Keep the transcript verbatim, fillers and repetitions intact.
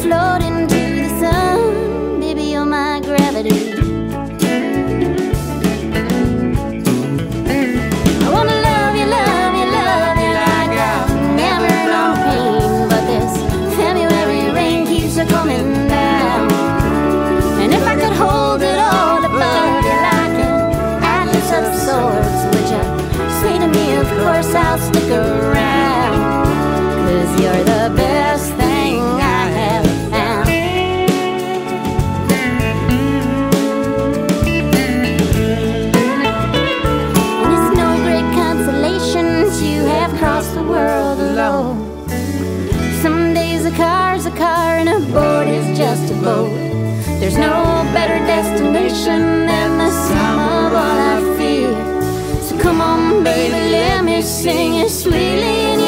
floating to the sun. Baby, you're my gravity. I wanna love you, love you, love you like I've never known pain. But this February rain keeps a coming down. And if I could hold it all above you like an atlas of sorts, would you say to me, of course I'll stick around? 'Cause you're the best thing I have found. And it's no great consolation to have crossed the world alone. Some days a car's a car and a boat is just a boat. There's no better destination than the sum of all I feel. So come on baby, let me sing it sweetly in